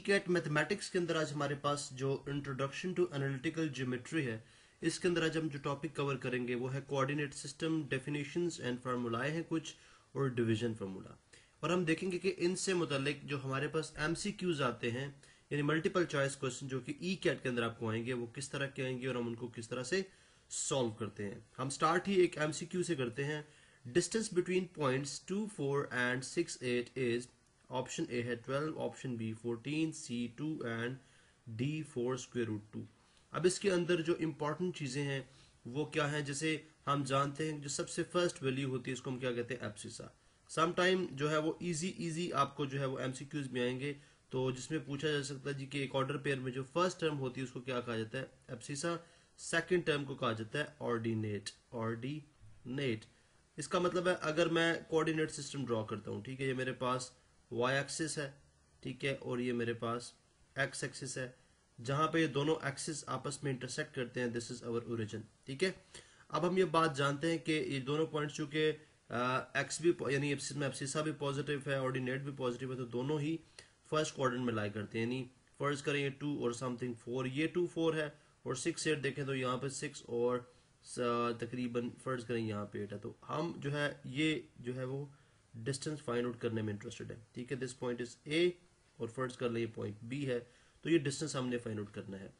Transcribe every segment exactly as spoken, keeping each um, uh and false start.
ईकैट mathematics के अंदर आज हमारे पास जो इंट्रोडक्शन टू एनालिटिकल ज्योमेट्री है, इसके अंदर आज हम जो टॉपिक कवर करेंगे वो है coordinate system, definitions and formulae हैं कुछ, और डिवीजन फार्मूला। और हम देखेंगे कि इनसे मुतालिक जो हमारे पास एमसीक्यूज आते हैं, यानी मल्टीपल चॉइस क्वेश्चन जो कि ईकैट के अंदर आपको आएंगे, वो किस तरह के आएंगे और हम उनको किस तरह से सॉल्व करते हैं। हम स्टार्ट ही एक एमसीक्यू से करते हैं। Distance between points two four and six eight is, option A है twelve, option B fourteen, C two and D four square root two. अब इसके अंदर जो इंपॉर्टेंट चीजें हैं वो क्या है, जैसे हम जानते हैं जो सबसे फर्स्ट वैल्यू होती है इसको हम क्या कहते हैं, एब्सिसा। सम टाइम जो है वो इजी इजी आपको जो है वो एमसीक्यूज में आएंगे, तो जिसमें पूछा जा सकता है जी कि एक ऑर्डर पेयर में जो फर्स्ट टर्म होती है उसको क्या कहा जाता है, एब्सिसा। सेकंड टर्म को कहा जाता है ऑर्डिनेट, ऑर्डिनेट। इसका मतलब है अगर मैं कोऑर्डिनेट सिस्टम ड्रॉ करता हूं, ठीक है, ये मेरे पास वाई एक्सिस है, ठीक है, और ये मेरे पास एक्स एक्सिस है, जहां पे ये दोनों एक्सिस आपस में इंटरसेक्ट करते हैं, दिस इज अवर ओरिजिन, ठीक है। अब हम ये बात जानते हैं कि ये दोनों पॉइंट्स चूंकि एक्स भी यानी एब्सिसा भी पॉजिटिव है, ऑर्डिनेट भी पॉजिटिव है, तो दोनों ही फर्स्ट क्वाड्रेंट में लाई करते हैं। यानी फर्ज करें ये टू और समथिंग फोर, ये टू फोर है, और सिक्स एट देखें तो यहाँ पे सिक्स और तकरीबन फर्ज करें यहाँ पे एट है, तो हम जो है ये जो है वो डिस्टेंस फाइंड आउट करने में इंटरेस्टेड है, ठीक है। दिस पॉइंट इज ए और फर्ज कर ले ये पॉइंट बी है, तो ये डिस्टेंस हमने फाइंड आउट करना है,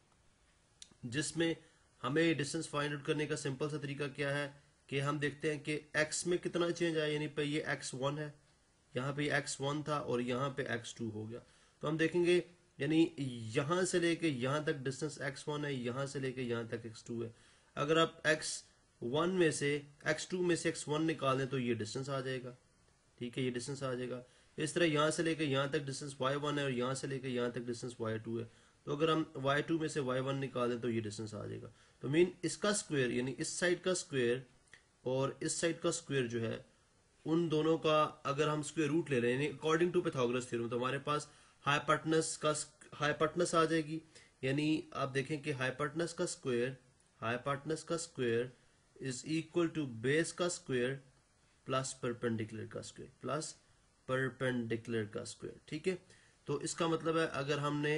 जिसमें हमें डिस्टेंस फाइंड आउट करने का सिंपल सा तरीका क्या है कि हम देखते हैं कि x में कितना चेंज आया, यानी पे ये एक्स वन है, यहाँ पे एक्स वन था और यहाँ पे एक्स टू हो गया, तो हम देखेंगे यानी यहां से लेके यहां तक डिस्टेंस एक्स वन है, यहां से लेके यहां तक एक्स टू है। अगर आप एक्स वन में से एक्स टू में से एक्स वन निकाल दें तो ये डिस्टेंस आ जाएगा, ठीक है, ये डिस्टेंस आ जाएगा। इस तरह यहां से लेके यहां तक डिस्टेंस वाई वन है और यहां से लेके यहां तक डिस्टेंस वाई टू है, तो अगर हम वाई टू में से वाई वन निकाल दें तो ये डिस्टेंस आ जाएगा। तो मीन इसका स्क्वायर यानी इस साइड का स्क्वायर और इस साइड का स्क्वायर जो है, उन दोनों का अगर हम स्क्वायर रूट ले रहे हैं अकॉर्डिंग टू पाइथागोरस थ्योरम, तो हमारे पास हाइपोटेनस का हाइपोटेनस आ जाएगी। यानी आप देखें कि हाइपोटेनस का स्क्वायर हाइपोटेनस का square is equal to base का स्क्वायर प्लस परपेंडिकुलर का स्क्वायर प्लस परपेंडिकुलर का स्क्वायर, ठीक है। तो इसका मतलब है अगर हमने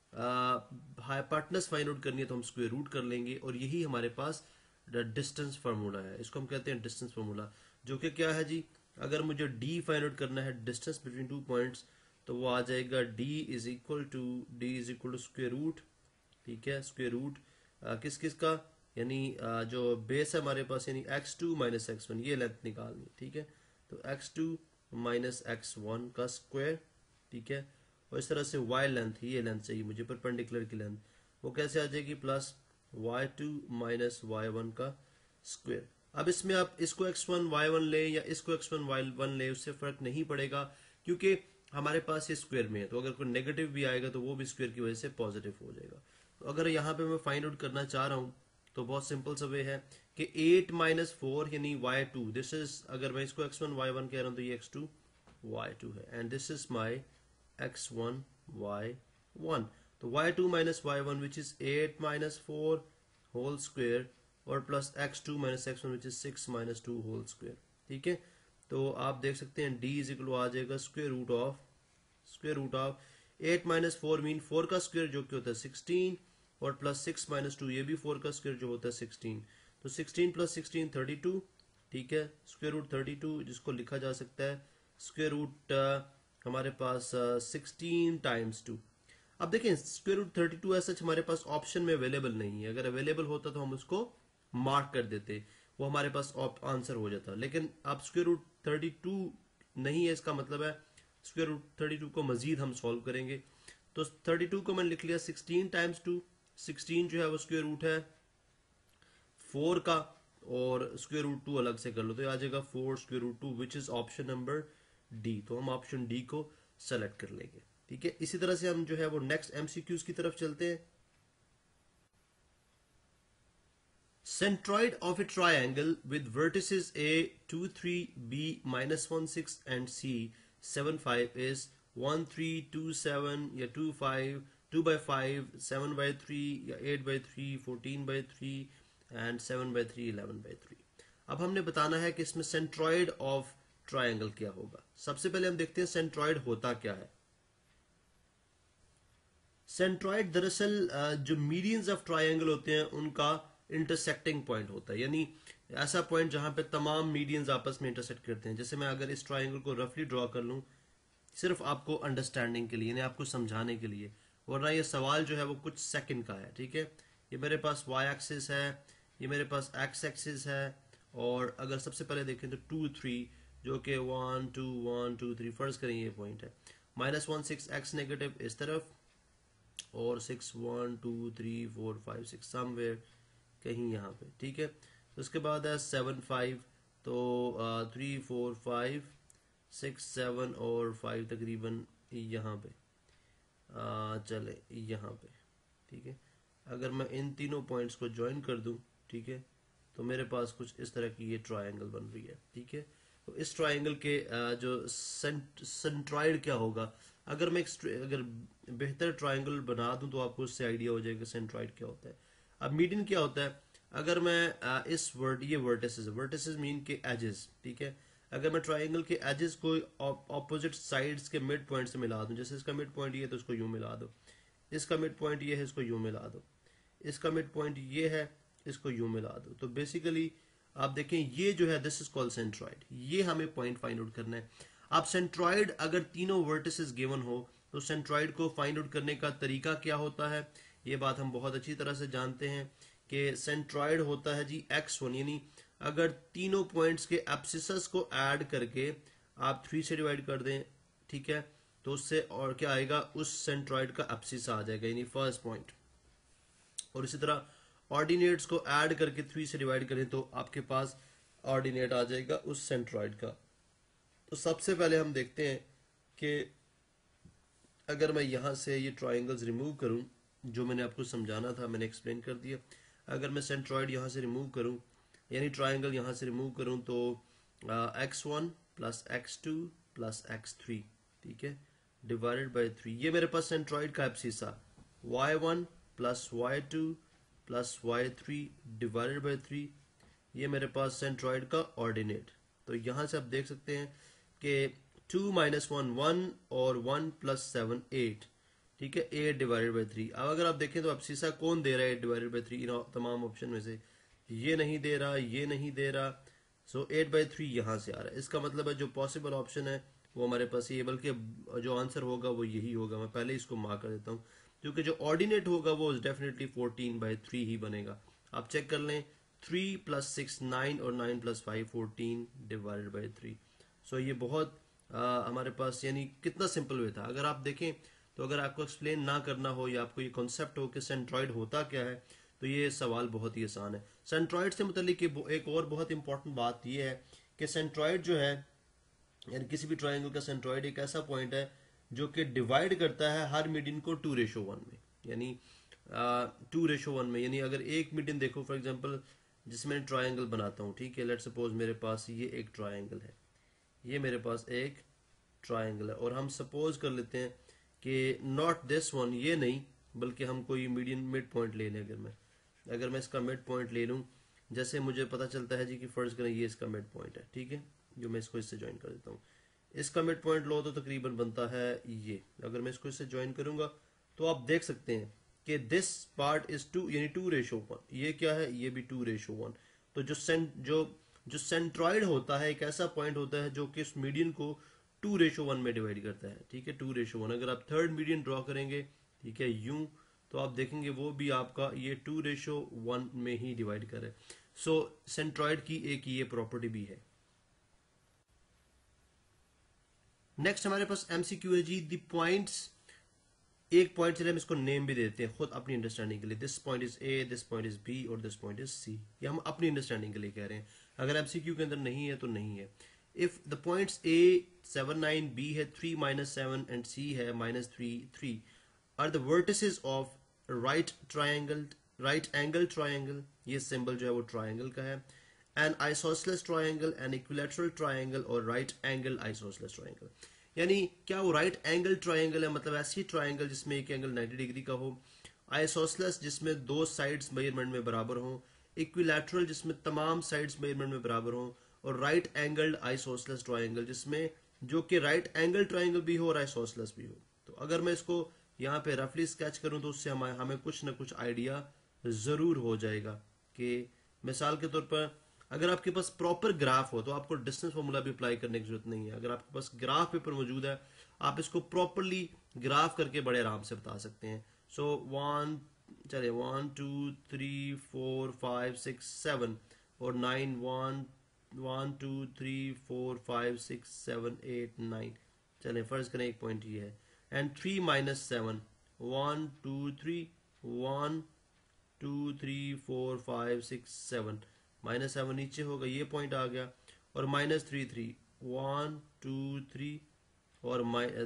हाइपोटेनस फाइंड आउट करनी है तो हम स्क्वायर रूट कर लेंगे, और यही हमारे पास डिस्टेंस फार्मूला है, इसको हम कहते हैं डिस्टेंस फार्मूला, जो कि क्या है जी, अगर मुझे डी फाइंड आउट करना है डिस्टेंस बिटवीन टू पॉइंट्स, तो वो आ जाएगा d is equal to D is equal to square root, ठीक है, स्क्वायर रूट किस किस का, यानी आ, जो बेस है हमारे पास यानी x two minus x one, ये लेंथ निकालनी, ठीक है, तो x two minus x one का स्क्वायर, ठीक है, और इस तरह से y लेंथ, ये लेंथ चाहिए मुझे परपेंडिकुलर की लेंथ, वो कैसे आ जाएगी, plus y two minus Y one का स्क्वायर। अब इसमें आप इसको एक्स वन वाई वन ले या इसको एक्स वन वाई वन ले, उससे फर्क नहीं पड़ेगा, क्योंकि हमारे पास ये स्क्वायर में है, तो अगर कोई नेगेटिव भी आएगा तो वो भी स्क्वायर की वजह से पॉजिटिव हो जाएगा। तो अगर यहाँ पे मैं फाइंड आउट करना चाह रहा हूँ तो बहुत सिंपल सा वे है कि एट माइनस फोर यानी वाई टू, दिस इज, अगर मैं इसको एक्स वन वाई वन कह रहा हूँ तो ये एक्स टू वाई टू है, and this is my x one y one. तो y two minus Y one which is eight minus four whole square, और plus x two minus x one which is six minus two whole square, ठीक है। तो आप देख सकते हैं d is equal आ जाएगा square root of square root of eight minus four mean four का स्क्वायर जो कि होता है सिक्सटीन, और प्लस सिक्स माइनस टू ये भी फोर का स्क्वायर जो होता है सिक्सटीन, तो sixteen plus sixteen thirty two, ठीक है, स्क्वायर रूट थर्टी टू, जिसको लिखा जा सकता है स्क्वायर रूट हमारे पास सिक्सटीन टाइम्स टू। अब देखें स्क्वायर रूट थर्टी टू ऐसा हमारे पास ऑप्शन में अवेलेबल नहीं है, अगर अवेलेबल होता तो हम उसको मार्क कर देते, वो हमारे पास आंसर हो जाता, लेकिन अब स्क्वायर रूट थर्टी टू नहीं है, इसका मतलब है स्क्वायर रूट थर्टी टू को मजीद हम सॉल्व करेंगे। तो थर्टी टू को मैंने लिख लिया सिक्सटीन टाइम्स टू, सिक्सटीन जो है वो स्क्वायर रूट है फोर का, और स्क्वायर रूट टू अलग से कर लो तो आ जाएगा four square root two, which is option number D. तो हम ऑप्शन डी को सेलेक्ट कर लेंगे, ठीक है। इसी तरह से हम जो है वो नेक्स्ट एमसीक्यूज की तरफ चलते हैं। Centroid of a triangle with vertices A two three, B minus one six and C seven five is one three two seven या two five, two by five, seven by three या eight by three, fourteen by three and seven by three, eleven by three। अब हमने बताना है कि इसमें centroid of triangle क्या होगा। सबसे पहले हम देखते हैं centroid होता क्या है। सेंट्रॉइड दरअसल जो मीडियंस ऑफ ट्रायंगल होते हैं उनका इंटरसेक्टिंग पॉइंट होता है, यानी ऐसा पॉइंट जहां पे तमाम मीडियंस आपस में इंटरसेक्ट करते हैं। जैसे मैं अगर इस ट्रायंगल को रफली ड्रॉ कर लूं सिर्फ आपको अंडरस्टैंडिंग के लिए, यानी आपको समझाने के लिए, वरना ये सवाल जो है वो कुछ सेकंड का है, ठीक है। ये मेरे पास वाई एक्सिस है, ये मेरे पास एक्स एक्सिस है, और अगर सबसे पहले देखें तो टू थ्री जो कि one two one two three फर्ज करें ये पॉइंट है, minus one six x negative इस तरफ, और six one two three four five six somewhere कहीं यहाँ पे, ठीक है। उसके बाद है सेवन फाइव, तो three four five six seven और फाइव तकरीबन यहाँ पे आ, चले यहाँ पे, ठीक है। अगर मैं इन तीनों पॉइंट्स को ज्वाइन कर दूं, ठीक है, तो मेरे पास कुछ इस तरह की ये ट्रायंगल बन रही है, ठीक है। तो इस ट्रायंगल के आ, जो सेंट सेंट्रॉइड क्या होगा, अगर मैं अगर बेहतर ट्रायंगल बना दूं तो आपको उससे आइडिया हो जाएगा सेंट्रॉइड क्या होता है। अब मीडियन क्या होता है, अगर मैं आ, इस वर्ड ये वर्टिसेस वर्टिसेस मीन के एजेस, ठीक है। अगर मैं ट्रायंगल के एजेस को ऑपोजिट साइड्स के मिड पॉइंट से मिला दूं, जैसे इसका मिड पॉइंट ये है तो इसको यूं मिला दो, इसका मिड पॉइंट ये है इसको यूं मिला दो, इसका मिड पॉइंट ये है इसको यूं मिला दो, तो बेसिकली आप देखें ये जो है दिस इज कॉल्ड सेंट्रॉइड। ये हमें पॉइंट फाइंड आउट करना है। आप सेंट्रॉइड अगर तीनों वर्टिसेस गिवन हो तो सेंट्रॉइड को फाइंड आउट करने का तरीका क्या होता है, ये बात हम बहुत अच्छी तरह से जानते हैं कि सेंट्रॉइड होता है जी एक्स वन, यानी अगर तीनों पॉइंट्स के एब्सिसस को ऐड करके आप थ्री से डिवाइड कर दें, ठीक है, तो उससे और क्या आएगा, उस सेंट्रॉइड का एब्सिस आ जाएगा, यानी फर्स्ट पॉइंट। और इसी तरह ऑर्डिनेट्स को ऐड करके थ्री से डिवाइड करें तो आपके पास ऑर्डिनेट आ जाएगा उस सेंट्रॉइड का। तो सबसे पहले हम देखते हैं कि अगर मैं यहां से ये ट्रायंगल्स रिमूव करूं, जो मैंने आपको समझाना था मैंने एक्सप्लेन कर दिया। अगर मैं सेंट्रॉइड यहां से रिमूव करूं, यानी ट्रायंगल यहां से रिमूव करूं, तो x one plus x two plus x three, ठीक है, डिवाइडेड बाई थ्री, ये मेरे पास सेंट्रॉइड का एब्सिस आ, y one plus y two plus y three divided by three, ये मेरे पास सेंट्रॉइड का ऑर्डिनेट। तो यहां से आप देख सकते हैं कि टू माइनस वन वन और वन प्लस सेवन एट, ठीक है, एट डिवाइडेड बाई थ्री। अब अगर आप देखें तो अब सीसा कौन दे रहा है एट डिवाइडेड बाई थ्री तमाम ऑप्शन में से, ये नहीं दे रहा, ये नहीं दे रहा, सो एट बाई थ्री यहां से आ रहा है। इसका मतलब है जो पॉसिबल ऑप्शन है वो हमारे पास ये, बल्कि जो आंसर होगा वो यही होगा। मैं पहले इसको मार्क कर देता हूँ, क्योंकि जो ऑर्डिनेट होगा वो डेफिनेटली फोर्टीन बाई थ्री ही बनेगा। आप चेक कर लें, थ्री प्लस सिक्स नाइन और nine plus five fourteen divided by three. So ये बहुत आ, हमारे पास यानी कितना सिंपल वे था। अगर आप देखें तो अगर आपको एक्सप्लेन ना करना हो या आपको ये कॉन्सेप्ट हो कि सेंट्रॉइड होता क्या है, तो ये सवाल बहुत ही आसान है। सेंट्रॉइड से मुतालिक एक और बहुत इंपॉर्टेंट बात यह है कि सेंट्रॉइड जो है, यानी किसी भी ट्रायंगल का सेंट्रॉइड एक ऐसा पॉइंट है जो कि डिवाइड करता है हर मीडियन को टू रेशो वन में, यानी टू रेशो वन में। यानी अगर एक मीडियन देखो फॉर एग्जांपल जिसमें ट्रायंगल बनाता हूँ, ठीक है, लेट्स सपोज मेरे पास ये एक ट्रायंगल है, ये मेरे पास एक ट्रायंगल है, और हम सपोज कर लेते हैं कि नॉट दिस वन, ये नहीं, बल्कि हम कोई मीडियन मिड पॉइंट ले लें। अगर मैं अगर मैं इसका मिड पॉइंट ले लूँ, जैसे मुझे पता चलता है जी कि फर्ज करें ये इसका मिड पॉइंट है, ठीक है, जो मैं इसको इससे ज्वाइन कर देता हूँ। इसका मिड पॉइंट लो तो तकरीबन बनता है ये। अगर मैं इसको इससे ज्वाइन करूंगा तो आप देख सकते हैं कि दिस पार्ट इज टू, यानी टू रेशो वन, ये क्या है, ये भी टू रेशो वन। तो जो सेंट जो जो सेंट्रॉइड होता है एक ऐसा पॉइंट होता है जो कि इस मीडियन को टू रेशो वन में डिवाइड करता है, ठीक है, टू रेशो वन। अगर आप थर्ड मीडियन ड्रॉ करेंगे, ठीक है, यूं, तो आप देखेंगे वो भी आपका ये टू रेशो वन में ही डिवाइड करे। सो सेंट्रॉइड की एक ये प्रॉपर्टी भी है। नेक्स्ट हमारे पास एमसीक्यू है जी, द पॉइंट्स, एक पॉइंट चले हम इसको नेम भी देते हैं खुद अपनी अंडरस्टैंडिंग के लिए। This point is A, this point is B और दिस पॉइंट इज सी। ये हम अपनी अंडरस्टैंडिंग के लिए कह रहे हैं। अगर एमसीक्यू के अंदर नहीं है तो नहीं है। If the points A seven nine, B है three minus seven and C है minus three three, are the vertices of right triangle, right angle triangle, ये सिंबल जो है वो ट्रायंगल का है, an isosceles triangle, an equilateral triangle और right angle isosceles triangle. यानी क्या वो राइट एंगल ट्रायंगल है, मतलब ऐसी ट्रायंगल जिसमें एक एंगल नाइंटी डिग्री का हो, आइसोसेलेस जिसमें दो साइड्स मेजरमेंट में बराबर हो, इक्विलैटरल जिसमें तमाम साइड्स मेजरमेंट में बराबर हो, और राइट एंगल्ड आइसोसेलेस ट्रायंगल जिसमें जो कि राइट एंगल ट्रायंगल भी हो और आइसोसेलेस भी हो। तो अगर मैं इसको यहाँ पे रफली स्केच करूँ तो उससे हमें हमें कुछ ना कुछ आइडिया ज़रूर हो जाएगा। कि मिसाल के तौर पर अगर आपके पास प्रॉपर ग्राफ हो तो आपको डिस्टेंस फार्मूला भी अप्लाई करने की जरूरत नहीं है। अगर आपके पास ग्राफ पेपर मौजूद है आप इसको प्रॉपरली ग्राफ करके बड़े आराम से बता सकते हैं। सो वन चलिए one two three four five six seven और nine one one two three four five six seven eight nine. चलिए फर्ज करें एक पॉइंट ये है and three minus seven one two three one two three four five six seven minus seven नीचे होगा ये पॉइंट आ गया और minus three three one two three और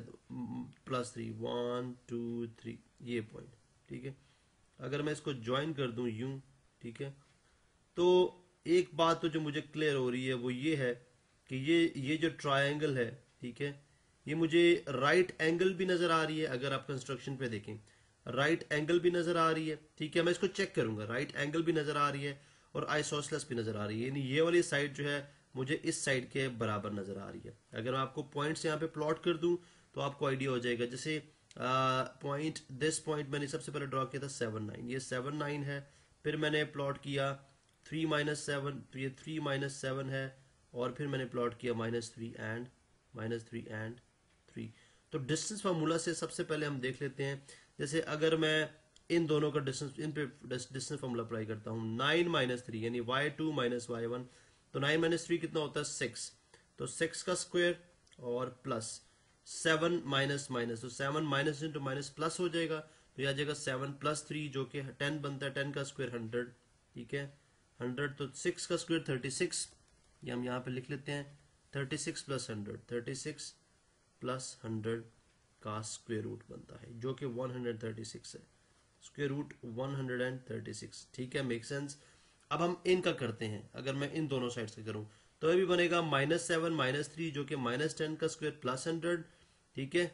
plus three one two three ये पॉइंट। ठीक है, अगर मैं इसको ज्वाइन कर दूं यूं, ठीक है, तो एक बात तो जो मुझे क्लियर हो रही है वो ये है कि ये ये जो ट्रायंगल है, ठीक है, ये मुझे राइट एंगल भी नजर आ रही है। अगर आप कंस्ट्रक्शन पे देखें राइट एंगल भी नजर आ रही है। ठीक है, मैं इसको चेक करूंगा, राइट एंगल भी नजर आ रही है और आइसोसेलेस भी नजर आ रही है, यानी ये वाली साइड जो है मुझे इस साइड के बराबर नजर आ रही है। अगर मैं आपको पॉइंट्स यहाँ पे प्लॉट कर दूं तो आपको आइडिया हो जाएगा। जैसे पॉइंट दिस पॉइंट मैंने सबसे पहले ड्रॉ किया था सेवन नाइन, ये सेवन नाइन है। फिर मैंने प्लॉट किया थ्री माइनस सेवन, तो ये थ्री माइनस सेवन है। और फिर मैंने प्लॉट किया minus three and minus three and three. तो डिस्टेंस फार्मूला से सबसे पहले हम देख लेते हैं। जैसे अगर मैं इन दोनों का डिस्टेंस इन पे डिस्टेंस फार्मूला अप्लाई करता हूँ, नाइन माइनस थ्री यानी Y two minus Y one, तो नाइन माइनस थ्री कितना होता है सिक्स, तो सिक्स का स्क्वायर और प्लस सेवन माइनस माइनस, तो seven minus into minus plus हो जाएगा, तो यह आ जाएगा सेवन प्लस थ्री जो कि टेन बनता है, टेन का स्क्वायर हंड्रेड। ठीक है, हंड्रेड, तो सिक्स का स्क्वायर थर्टी सिक्स, ये हम यहाँ पे लिख लेते हैं thirty six plus hundred, thirty six plus hundred का स्क्वायर रूट बनता है जो कि वन हंड्रेड थर्टी सिक्स है, square root one hundred thirty six. ठीक है, मेक सेंस। अब हम इनका करते हैं, अगर मैं इन दोनों साइड्स का करूं तो ये भी बनेगा माइनस सेवन माइनस थ्री जो कि माइनस टेन का स्क्वायर प्लस हंड्रेड। ठीक है,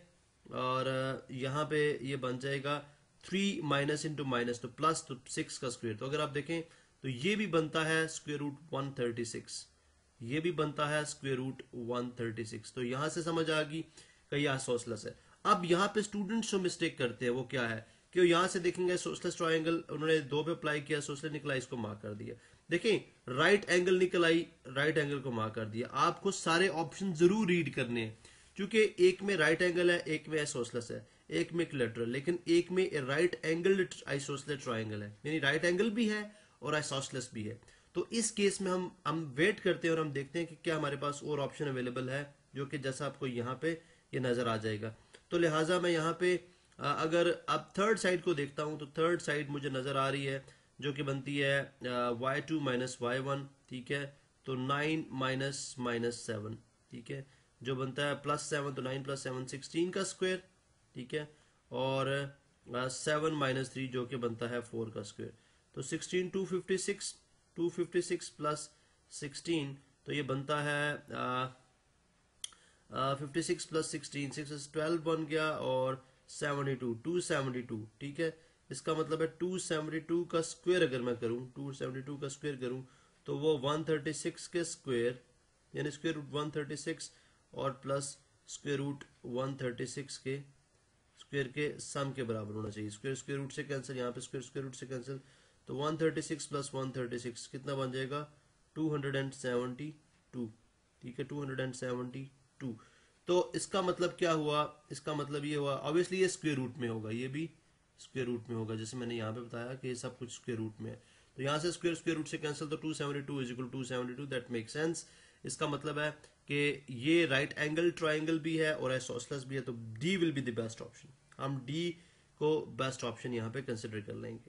और यहाँ पे ये बन जाएगा थ्री माइनस इंटू माइनस, तो प्लस, तो सिक्स का स्क्वायर, तो अगर आप देखें तो ये भी बनता है square root one thirty six, ये भी बनता है square root one thirty six. तो यहां से समझ आ गई कि यह आइसोसेलेस है। अब यहाँ पे स्टूडेंट्स जो मिस्टेक करते हैं वो क्या है कि यहाँ से देखेंगे आइसोसेलेस ट्रायंगल, उन्होंने दो पे अप्लाई किया, आइसोसेलेस निकला, इसको मार्क कर दिया। देखें राइट एंगल निकल आई, राइट एंगल को मार्क कर दिया। आपको सारे ऑप्शन जरूर रीड करने हैं क्योंकि एक में राइट एंगल है, एक में आइसोसेलेस है, एक में इक्विलैटरल, लेकिन एक में राइट एंगल आइसोसेलेस ट्रायंगल है, यानी राइट एंगल भी है और आइसोसेलेस भी है। तो इस केस में हम हम वेट करते हैं और हम देखते हैं कि क्या हमारे पास और ऑप्शन अवेलेबल है, जो कि जैसा आपको यहाँ पे ये नजर आ जाएगा। तो लिहाजा मैं यहाँ पे अगर अब थर्ड साइड को देखता हूँ तो थर्ड साइड मुझे नजर आ रही है जो कि बनती है Y two minus Y one. ठीक है, तो नाइन माइनस माइनस सेवन, ठीक है, जो बनता है प्लस सेवन, तो नाइन प्लस सेवन सिक्सटीन का स्क्वायर। ठीक है, और सेवन माइनस थ्री जो कि बनता है फोर का स्क्वायर, तो sixteen two fifty six, two fifty six plus sixteen, तो ये बनता है fifty six plus sixteen, six twelve बन गया, और seventy two, two seventy two. ठीक है, इसका मतलब है टू सेवेंटी टू का स्क्वायर अगर मैं करूं, टू सेवेंटी टू का स्क्वायर करूं तो वो वन थर्टी सिक्स के स्क्वायर यानी square root one thirty six और plus square root one thirty six के स्क्वायर के सम के बराबर होना चाहिए। स्क्वायर स्क्वायर रूट से कैंसिल, यहाँ पे स्क्वायर स्क्वायर रूट से कैंसिल, तो one thirty six plus one thirty six कितना बन जाएगा, टू हंड्रेड सेवेंटी टू। ठीक है, टू हंड्रेड सेवेंटी टू। तो इसका मतलब क्या हुआ, इसका मतलब ये हुआ, ऑब्वियसली ये स्क्वायर रूट में होगा, ये भी स्क्वायर रूट में होगा, जैसे मैंने यहाँ पे बताया कि ये सब कुछ स्क्वायर रूट में है। तो यहाँ से स्क्वायर स्क्वायर रूट से कैंसिल, तो two seventy two is equal to seventy two, that make sense. इसका मतलब है कि ये राइट एंगल ट्राइंगल भी है और आइसोसेलेस भी है, तो D will be the best option. हम डी को बेस्ट ऑप्शन यहाँ पे कंसिडर कर लेंगे।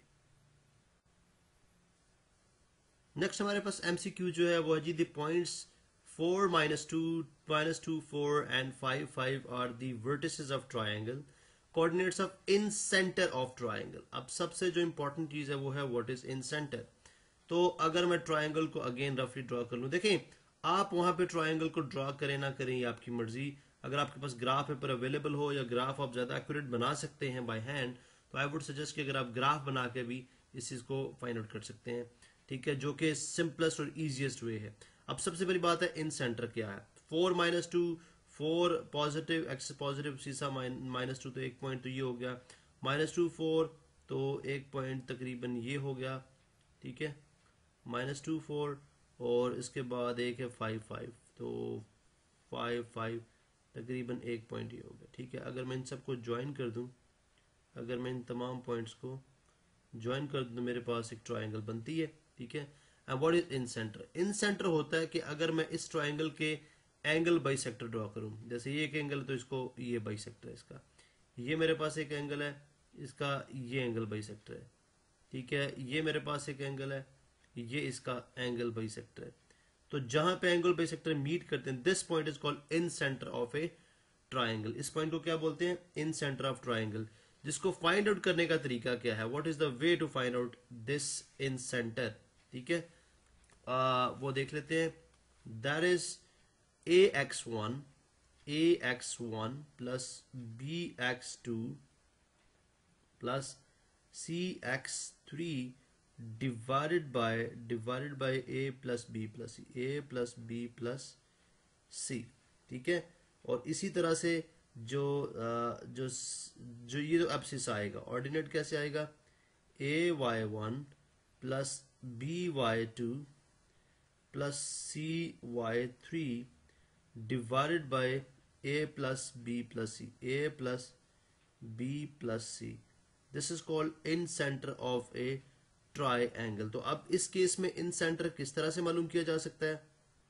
नेक्स्ट हमारे पास एमसीक्यू जो है वो है जी, the points four minus two minus two four and five five are the vertices of triangle, coordinates of incentre of triangle. अब सबसे जो इंपॉर्टेंट चीज है वो है व्हाट इज इन सेंटर। तो अगर मैं ट्राइंगल को अगेन रफली ड्रॉ कर लूं, देखें आप वहां पे ट्राइंगल को ड्रॉ करें ना करें ये आपकी मर्जी। अगर आपके पास ग्राफ पेपर अवेलेबल हो या ग्राफ आप ज्यादा एक्यूरेट बना सकते हैं बाय हैंड, तो आई वुड सजेस्ट कि अगर आप ग्राफ बना के भी इस चीज को फाइंड आउट कर सकते हैं। ठीक है, जो कि सिंपलेस्ट और इजीएस्ट वे है। अब सबसे पहली बात है इन सेंटर क्या है। Four minus two, four positive, X positive, abscissa minus two, तो एक पॉइंट तो ये हो गया, माइनस टू फोर, तो एक पॉइंट तकरीबन ये हो गया, ठीक है, माइनस टू फोर, और इसके बाद एक है फाइव फाइव, तो फाइव फाइव तकरीबन एक पॉइंट ये हो गया, ठीक है। अगर मैं इन सबको ज्वाइन कर दूं, अगर मैं इन तमाम पॉइंट्स को ज्वाइन कर दूं तो मेरे पास एक ट्रायंगल बनती है, ठीक है। And what is incentre? Incentre होता है कि अगर मैं इस ट्रायंगल के एंगल बाइसेक्टर ड्रॉ करूं, जैसे ये एक एंगल है तो इसको ये बाइसेक्टर है इसका, ये मेरे पास एक एंगल है, इसका ये एंगल बाइसेक्टर है, ठीक है। ये मेरे पास एक एंगल है, ये इसका एंगल बाइसेक्टर है। तो जहां पे एंगल बाइसेक्टर मीट करते हैं, this point is called incentre of a triangle. इस पॉइंट को क्या बोलते हैं? Incentre of triangle. जिसको फाइंड आउट करने का तरीका क्या है? What is the way to find out this incentre, ठीक है। आ, वो देख लेते हैं। That is A X one A X one plus B X two plus C X three divided by divided by A plus B plus C, A plus B plus C, ठीक है। और इसी तरह से जो जो जो ये जो एब्सिस आएगा, ऑर्डिनेट कैसे आएगा? A Y one plus B Y two plus C Y three divided by A plus B plus C, A plus B plus C. This is called incentre of a triangle. तो अब इस case में इन centre किस तरह से मालूम किया जा सकता है?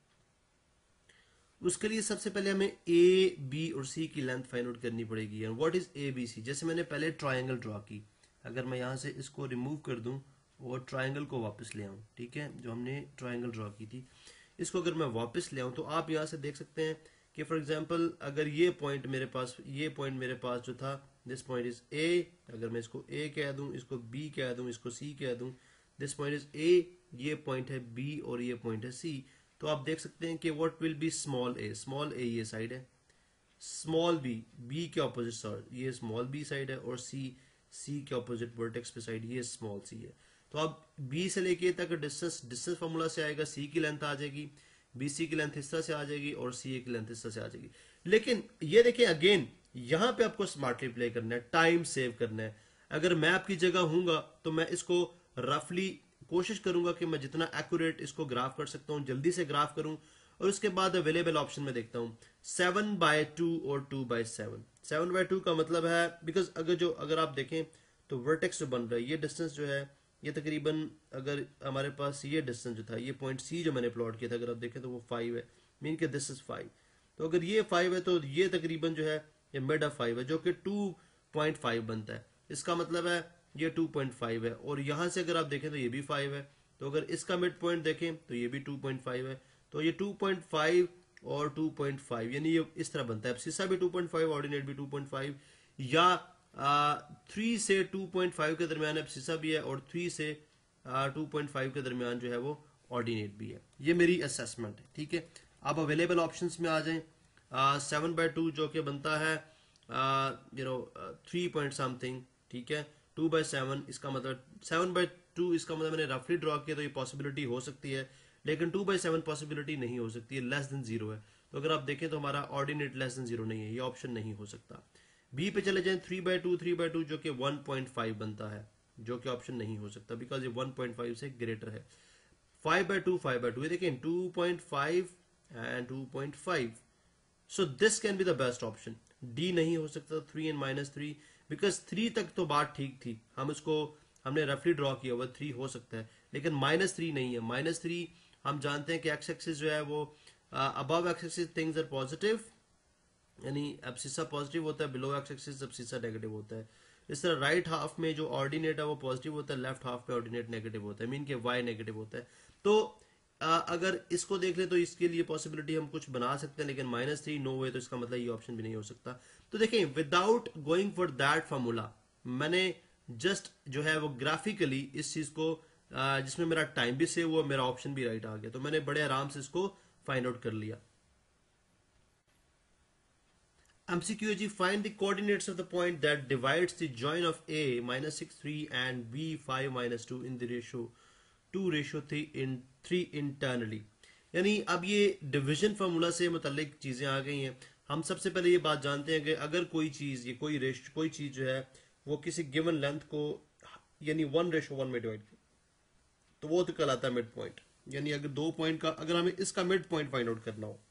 उसके लिए सबसे पहले हमें ए बी और सी की लेंथ फाइंड आउट करनी पड़ेगी। And what is A B C? जैसे मैंने पहले ट्राइंगल ड्रॉ की, अगर मैं यहां से इसको रिमूव कर दूं और ट्राइंगल को वापस ले आऊं, ठीक है, जो हमने ट्राइंगल ड्रॉ की थी, इसको अगर मैं वापस ले आऊं तो आप यहां से देख सकते हैं कि फॉर एग्जांपल अगर ये पॉइंट मेरे पास ये पॉइंट मेरे पास जो था, दिस पॉइंट इज ए, अगर मैं इसको ए कह दूं, इसको बी कह दूं, इसको सी कह दूं, दिस पॉइंट इज ए, ये पॉइंट है बी और ये पॉइंट है सी। तो आप देख सकते हैं कि what will be small A, small A ये साइड है, स्मॉल बी बी के ऑपोजिट साइड ये स्मॉल बी साइड है, और सी सी के ऑपोजिट वर्टेक्स पे साइड ये स्मॉल सी है। तो अब बी से लेके तक डिस्टेंस डिस्टेंस फार्मूला से आएगा, सी की लेंथ आ जाएगी, बीसी की लेंथ इस तरह से आ जाएगी, और सी की लेंथ इस तरह से आ जाएगी। लेकिन ये देखिए अगेन यहां पे आपको स्मार्टली प्ले करना है, टाइम सेव करना है। अगर मैं आपकी जगह हूंगा तो मैं इसको रफली कोशिश करूंगा कि मैं जितना एक्यूरेट इसको ग्राफ कर सकता हूं जल्दी से ग्राफ करूं, और उसके बाद अवेलेबल ऑप्शन में देखता हूं सेवन बाय टू और two by seven. Seven by two का मतलब है, बिकॉज अगर जो अगर आप देखें तो वर्टेक्स जो बन रहा है, ये डिस्टेंस जो है ये तकरीबन, अगर हमारे पास ये डिस्टेंस जो था, ये पॉइंट सी जो मैंने प्लॉट किया था, अगर आप देखें तो वो फाइव है, मीन के दिस इज फाइव। तो अगर ये फाइव है तो ये तकरीबन जो है ये मिड ऑफ फाइव है, जो कि टू पॉइंट फाइव बनता है। इसका मतलब है ये टू पॉइंट फाइव है, और यहां से अगर आप देखें तो ये भी फाइव है, तो अगर इसका मिड पॉइंट देखें तो ये भी टू पॉइंट फाइव है। तो ये टू पॉइंट फाइव और टू पॉइंट फाइव यानी ये इस तरह बनता है। सीसा भी टू पॉइंट फाइव, ऑर्डिनेट भी टू पॉइंट फाइव, या थ्री से टू पॉइंट फाइव के दरमियान एब्सिसा भी है, और थ्री से टू पॉइंट फाइव के दरमियान जो है वो ऑर्डिनेट भी है। ये मेरी असेसमेंट है, ठीक है। अब अवेलेबल ऑप्शंस में आ जाएं, सेवन बाय टू जो कि बनता है you know three point something, ठीक है। टू बाय सेवन इसका मतलब सेवन बाय टू इसका मतलब मैंने रफली ड्रॉ किया तो ये पॉसिबिलिटी हो सकती है, लेकिन टू बाय सेवन पॉसिबिलिटी नहीं हो सकती है, लेस देन जीरो है। तो अगर आप देखें तो हमारा ऑर्डिनेट लेस देन जीरो नहीं है, ये ऑप्शन नहीं हो सकता। बी पे चले जाएं, three by two three by two जो कि वन पॉइंट फाइव बनता है, जो कि ऑप्शन नहीं हो सकता बिकॉज ये वन पॉइंट फाइव से ग्रेटर है। Five by two five by two ये देखें two point five and two point five, so this can be the best option. D नहीं हो सकता, three and minus three, because three तक तो बात ठीक थी, हम इसको हमने रफली ड्रॉ किया हुआ, थ्री हो सकता है, लेकिन माइनस थ्री नहीं है। माइनस थ्री हम जानते हैं कि एक्स एक्सिस जो है वो above X axis things are positive, यानी एब्सिसा पॉजिटिव होता है, below X axis abscissa negative होता है। इस तरह राइट हाफ में जो ऑर्डिनेट है वो पॉजिटिव होता है, लेफ्ट हाफ में ऑर्डिनेट नेगेटिव होता है, मीन के वाई नेगेटिव होता है। तो आ, अगर इसको देख ले तो इसके लिए पॉसिबिलिटी हम कुछ बना सकते हैं, लेकिन माइनस थ्री नो वे, तो इसका मतलब ये ऑप्शन भी नहीं हो सकता। तो देखें without going for that formula मैंने जस्ट जो है वो ग्राफिकली इस चीज को आ, जिसमें मेरा टाइम भी सेव हुआ, मेरा ऑप्शन भी राइट आ गया, तो मैंने बड़े आराम से इसको फाइंड आउट कर लिया। एमसीक्यू है जी, find the coordinates of the point that divides the join of A minus six three and B five minus two in the ratio two ratio three in three internally. यानी अब ये division formula से मुतालिक चीजें आ गई हैं। हम सबसे पहले ये बात जानते हैं कि अगर कोई चीज ये कोई रेश कोई चीज जो है वो किसी गिवन लेंथ को यानी वन रेशो वन में डिवाइड करे तो वो तो कहलाता है मिड पॉइंट। यानी अगर दो पॉइंट का, अगर हमें इसका मिड पॉइंट फाइंड आउट करना हो,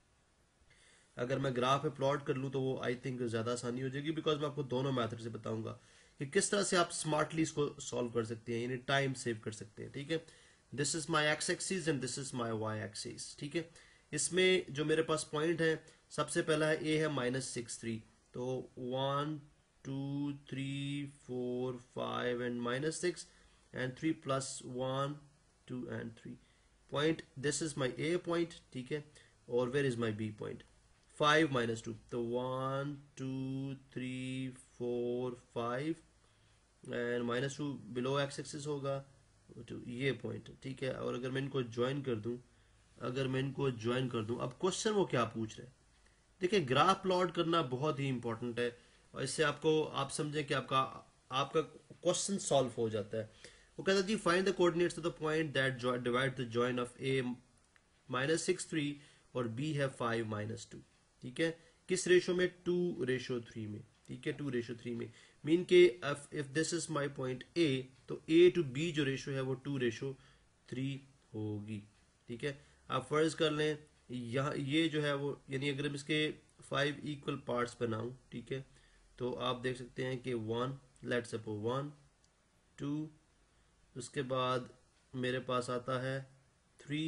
अगर मैं ग्राफ पे प्लॉट कर लूं तो वो आई थिंक ज्यादा आसानी हो जाएगी, बिकॉज मैं आपको दोनों मेथड से बताऊंगा कि किस तरह से आप स्मार्टली इसको सॉल्व कर सकते हैं, यानी टाइम सेव कर सकते हैं। ठीक है, this is my X axis and this is my Y axis. ठीक है, इसमें जो मेरे पास पॉइंट है, सबसे पहला है ए है माइनस सिक्स थ्री, तो one two three four five and minus six and three plus one two and three point, this is my A point. ठीक है, और where is my B point, five minus two, तो one two three four five and minus two below X axis होगा तो ये point है। ठीक है, और अगर मैं इनको ज्वाइन कर दूं, अगर मैं इनको ज्वाइन कर दूं, अब क्वेश्चन वो क्या पूछ रहे हैं, देखिए ग्राफ प्लॉट करना बहुत ही इंपॉर्टेंट है, और इससे आपको आप समझें कि आपका आपका क्वेश्चन सॉल्व हो जाता है। वो कहता है जी find the coordinates of the point that divide the join of A minus six three और बी है फाइव माइनस टू। ठीक है, किस रेशो में, टू रेशो थ्री में। ठीक है, टू रेशो थ्री में, मीन के if this is my point A, तो ए टू बी जो रेशो है वो टू रेशो थ्री होगी। ठीक है, आप फर्ज कर लें यहाँ ये जो है वो, यानी अगर हम इसके फाइव इक्वल पार्ट्स बनाऊं, ठीक है, तो आप देख सकते हैं कि one, let's suppose one two, उसके बाद मेरे पास आता है थ्री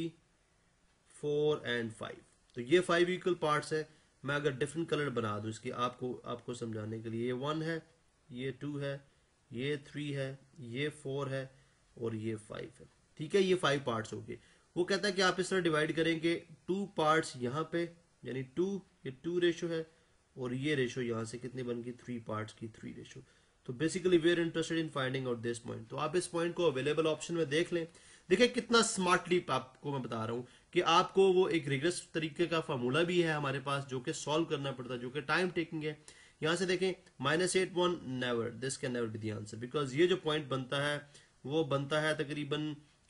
फोर एंड फाइव, तो ये फाइव इक्वल पार्ट्स है। मैं अगर डिफरेंट कलर बना दूं इसकी आपको आपको समझाने के लिए, ये वन है, ये टू है, ये थ्री है, ये फोर है और ये फाइव है। ठीक है, ये फाइव पार्ट्स हो गए। वो कहता है कि आप इस तरह डिवाइड करेंगे, टू पार्ट्स यहाँ पे, यानी टू, ये टू रेशो है, और ये रेशो यहाँ से कितनी बन गई, थ्री पार्ट्स की थ्री रेशो। तो basically we are interested in finding out this point. तो आप इस पॉइंट को अवेलेबल ऑप्शन में देख लें। देखिए कितना स्मार्टली आपको मैं बता रहा हूं कि आपको वो एक रिग्रेस तरीके का फार्मूला भी है हमारे पास जो कि सॉल्व करना पड़ता है, जो कि टाइम टेकिंग है। यहां से देखें minus eight one, never, this can never be the answer, because ये जो पॉइंट बनता है वो बनता है तकरीबन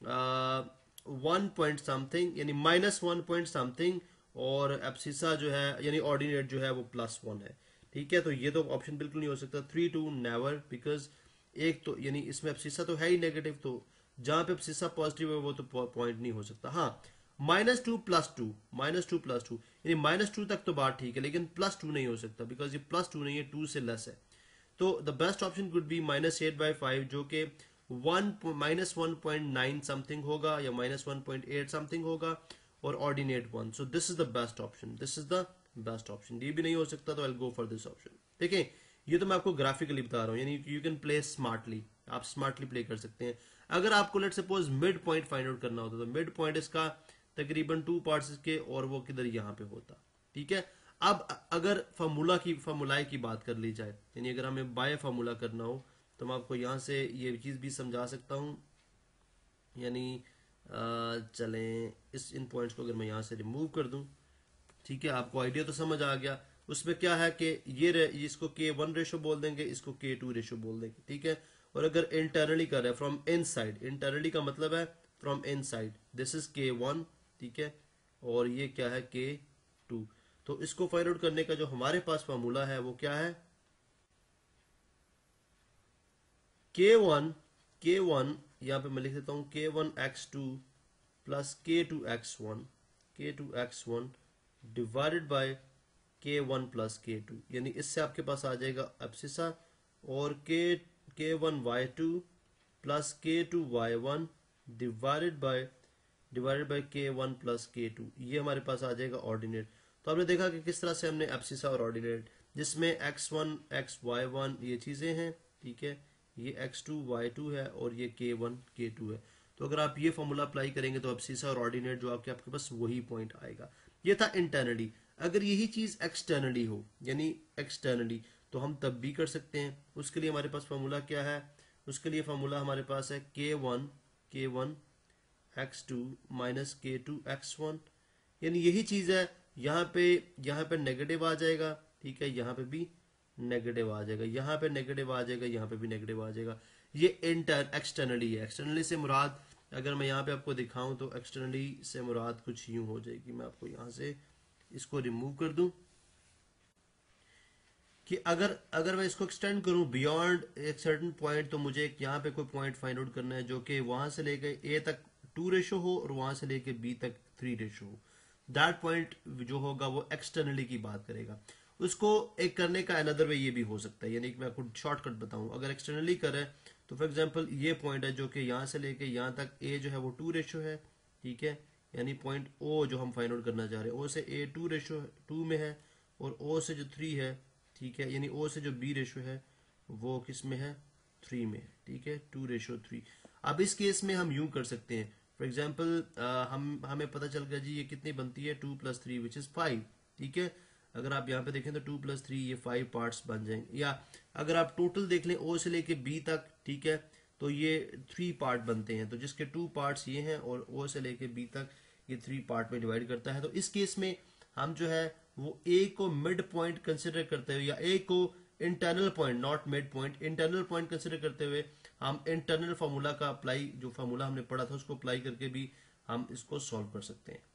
वन पॉइंट समथिंग, यानी माइनस वन पॉइंट समथिंग, और एब्सिसा जो है यानी ऑर्डिनेट जो है वो प्लस वन है। ठीक है, तो ये तो ऑप्शन बिल्कुल नहीं हो सकता। थ्री टू नेवर, बिकॉज एक तो यानी इसमें एब्सिसा तो है ही नेगेटिव, तो जहां पे एब्सिसा पॉजिटिव है वो तो पॉइंट नहीं हो सकता। हाँ, minus two plus two, minus two plus two, यानी माइनस टू तक तो बात ठीक है, लेकिन प्लस टू नहीं हो सकता, बिकॉज ये प्लस टू नहीं है, टू से लेस है। तो the best option could be minus eight by five, जो कि one minus one point nine something होगा या minus one point eight something होगा, और ordinate one. So this is the best option, this is the best option. ये भी नहीं हो सकता तो I will go for this option. देखें, ये तो मैं आपको ग्राफिकली बता रहा हूँ, यानी यू कैन प्ले स्मार्टली, आप स्मार्टली प्ले कर सकते हैं। अगर आपको let suppose midpoint find out करना होता तो मिड पॉइंट इसका तकरीबन टू पार्ट्स इसके, और वो किधर यहाँ पे होता। ठीक है, अब अगर फार्मूला की फार्मूलाए की बात कर ली जाए, यानी अगर हमें बाय फार्मूला करना हो, तो मैं आपको यहाँ से ये चीज भी समझा सकता हूँ। यानी चलें, इस इन पॉइंट्स को अगर मैं यहाँ से रिमूव कर दूं, ठीक है, आपको आइडिया तो समझ आ गया। उसमें क्या है कि ये इसको के वन रेशो बोल देंगे, इसको के टू रेशो बोल देंगे। ठीक है, और अगर इंटरनली कर रहे हैं फ्रॉम इन साइड, इंटरनली का मतलब है from inside, this is K one. ठीक है, और ये क्या है, के टू। तो इसको फाइंड आउट करने का जो हमारे पास फार्मूला है वो क्या है, के वन, के वन यहाँ पे मैं लिख देता हूं, K one X two plus K two X one, K two X one divided by K one plus K two, यानी इससे आपके पास आ जाएगा एब्सिसा, और K K one Y two plus K two Y one divided by divided by K one plus K two, ये हमारे पास आ जाएगा ordinate. तो आपने देखा कि किस तरह से हमने एब्सिसा और ऑर्डिनेट, जिसमें X one X Y one ये चीजें हैं, ठीक है, ये एक्स टू वाई टू है, और ये के वन के टू है। तो अगर आप ये फॉर्मूला अप्लाई करेंगे तो एब्सिसा और ऑर्डिनेट जो आपके आपके पास वही पॉइंट आएगा। ये था इंटरनली। अगर यही चीज एक्सटर्नली हो, यानी एक्सटर्नली, तो हम तब भी कर सकते हैं। उसके लिए हमारे पास फॉर्मूला क्या है, उसके लिए फॉर्मूला हमारे पास है K one K one X two minus K two X one, यानी यही चीज है। यहाँ पे यहाँ पे नेगेटिव आ जाएगा, ठीक है, यहाँ पे भी नेगेटिव आ जाएगा, यहाँ पे नेगेटिव आ जाएगा, यहाँ पे भी नेगेटिव आ जाएगा। ये इंटर एक्सटर्नली है। एक्सटर्नली से मुराद अगर मैं यहाँ पे आपको दिखाऊं तो एक्सटर्नली से मुराद कुछ यूं हो जाएगी। मैं आपको यहाँ से इसको रिमूव कर दूं, कि अगर अगर मैं इसको एक्सटेंड करूं बियॉन्ड एक सर्टेन पॉइंट, तो मुझे एक यहाँ पे कोई पॉइंट फाइंड आउट करना है जो कि वहां से लेके ए तक टू रेशो हो और वहां से लेके बी तक थ्री रेशो हो। दैट पॉइंट जो होगा वो एक्सटर्नली की बात करेगा। उसको एक करने का अनदर वे ये भी हो सकता है, यानी कि मैं आपको शॉर्टकट बताऊं, अगर एक्सटर्नली करें तो फॉर एग्जांपल ये पॉइंट है जो कि यहाँ से लेके यहाँ तक ए जो है वो टू रेशो है, ठीक है, यानी पॉइंट ओ जो हम फाइंड आउट करना चाह रहे हैं, ओ से ए टू रेशो टू में है और ओ से जो थ्री है, ठीक है, यानी ओ से जो बी रेशो है वो किस में है, थ्री में है, ठीक है, टू रेशो थ्री। अब इस केस में हम यूं कर सकते हैं, फॉर एग्जांपल हम हमें पता चल गया जी ये कितनी बनती है, two plus three which is five, ठीक है। अगर आप यहाँ पे देखें तो टू प्लस थ्री ये फाइव पार्ट्स बन जाएंगे, या अगर आप टोटल देख लें ओ से लेके बी तक, ठीक है, तो ये थ्री पार्ट बनते हैं, तो जिसके टू पार्ट्स ये हैं और ओ से लेके बी तक ये थ्री पार्ट में डिवाइड करता है। तो इस केस में हम जो है वो ए को मिड पॉइंट कंसिडर करते हुए, या ए को internal point, not mid point, internal point consider करते हुए हम इंटरनल फार्मूला का अप्लाई, जो फार्मूला हमने पढ़ा था उसको अप्लाई करके भी हम इसको सॉल्व कर सकते हैं।